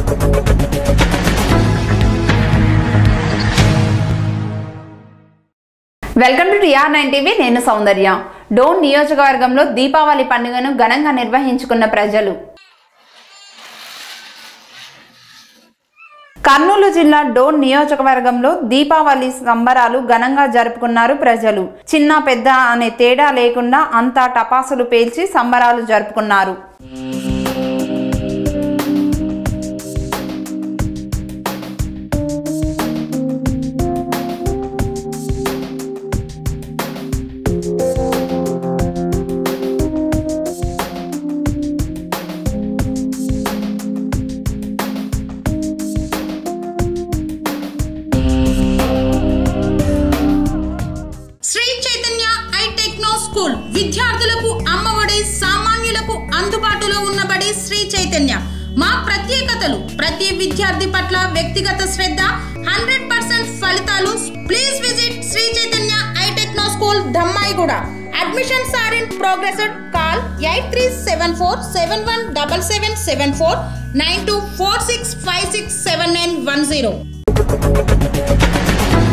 Welcome to TR9 TV. నేను సౌందర్య. డోన్ నియోజకవర్గంలో దీపావళి పండుగను ఘనంగా నిర్వహించుకున్న ప్రజలు. కర్నూలు జిల్లా డోన్ నియోజకవర్గంలో దీపావళి సంబరాలు ఘనంగా జరుపుకున్నారు ప్రజలు. చిన్న పెద్ద అనే తేడా లేకుండా అంతా టపాసులు పేల్చి సంబరాలు జరుపుకున్నారు. విద్యార్థులకు అమ్మఒడి, సామాన్యులకు అందుబాటులో ఉన్నబడి శ్రీ చైతన్య. మా ప్రత్యేకతలు: ప్రతి విద్యార్థి పట్ల వ్యక్తిగత శ్రద్ధ, 100% ఫలితాలు. Please visit Sri Chaitanya I techno school, Dammaiguda. Admissions are in progress. Call 8374717774 9246567910.